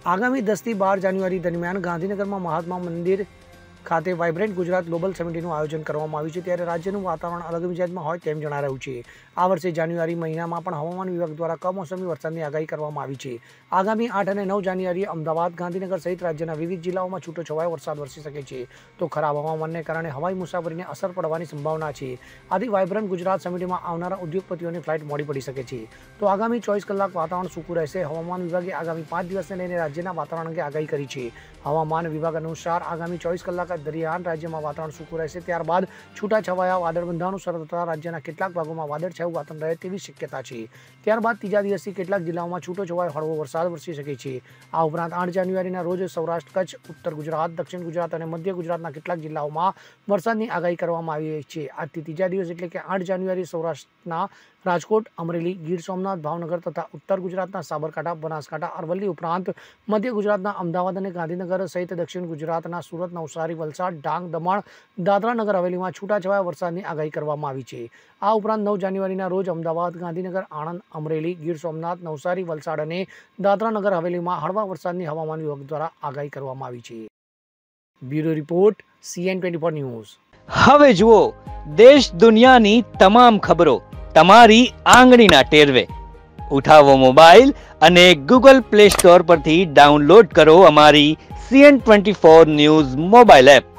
આગામી 10 થી 12 જાન્યુઆરી દરમિયાન ગાંધીનગરમાં મહાત્મા મંદિર ખાતે વાઇબ્રન્ટ ગુજરાત ગ્લોબલ સમિટનું આયોજન કરવામાં આવ્યું છે, ત્યારે રાજ્યનું વાતાવરણ અલગ મિજાજમાં હોય તેમ જણાઈ રહ્યું છે। આ વર્ષે જાન્યુઆરી મહિનામાં પણ હવામાન વિભાગ દ્વારા કમોસમી વરસાદની આગાહી કરવામાં આવી છે। આગામી 8 અને 9 જાન્યુઆરીએ અમદાવાદ, ગાંધીનગર સહિત રાજ્યના વિવિધ જિલ્લાઓમાં છૂટોછવાયો વરસાદ વરસી શકે છે, તો ખરાબ હવામાનને કારણે હવાઈ મુસાફરીને અસર પડવાની સંભાવના છે। આથી વાઇબ્રન્ટ ગુજરાત સમિટમાં આવનારા ઉદ્યોગપતિઓની ફ્લાઇટ મોડી પડી શકે છે। તો આગામી 24 કલાક વાતાવરણ સૂકું રહેશે। હવામાન વિભાગે આગામી 5 દિવસને લઈને રાજ્યના વાતાવરણ અંગે આગાહી કરી છે। હવામાન વિભાગ અનુસાર આગામી 24 કલાક દરમિયાન રાજ્યમાં વાતાવરણ સૂકું રહેશે, ત્યારબાદ છૂટાછવાયા વાદળબંધાનું શરૂ થતાં રાજ્યના કેટલાક ભાગોમાં વાદળછાયું વાતાવરણ રહે તેવી શક્યતા છે। ત્યારબાદ ત્રીજા દિવસથી કેટલાક જિલ્લાઓમાં છૂટોછવાયો હળવો વરસાદ વરસી શકે છે। આ ઉપરાંત 8 જાન્યુઆરીના રોજ સૌરાષ્ટ્ર, કચ્છ, ઉત્તર ગુજરાત, દક્ષિણ ગુજરાત અને મધ્ય ગુજરાતના કેટલાક જિલ્લાઓમાં વરસાદની આગાહી કરવામાં આવી છે। આજથી ત્રીજા દિવસ એટલે કે 8 જાન્યુઆરી સૌરાષ્ટ્રના રાજકોટ, અમરેલી, ગીર સોમનાથ, ભાવનગર તથા ઉત્તર ગુજરાતના સાબરકાંઠા, બનાસકાંઠા, અરવલ્લી ઉપરાંત મધ્ય ગુજરાતના અમદાવાદ અને ગાંધીનગર સહિત દક્ષિણ ગુજરાતના સુરત, નવસારી, વલસાડ, ડાંગ, દમણ, દાદરા નગર હવેલીમાં છૂટાછવાયા વરસાદની આગાહી કરવામાં આવી છે। આ ઉપરાંત 9 જાન્યુઆરીના રોજ અમદાવાદ, ગાંધીનગર, આણંદ, અમરેલી, ગીર સોમનાથ, નવસારી, વલસાડ અને દાદરા નગર હવેલીમાં હળવા વરસાદની હવામાન વિભાગ દ્વારા આગાહી કરવામાં આવી છે। Bureau report, CN24 news. હવે જુઓ દેશ દુનિયાની તમામ ખબરો તમારી આંગળીના ટેરવે। ઉઠાવો મોબાઈલ અને Google Play Store પરથી ડાઉનલોડ કરો અમારી CN24 ન્યૂઝ મોબાઈલ એપ।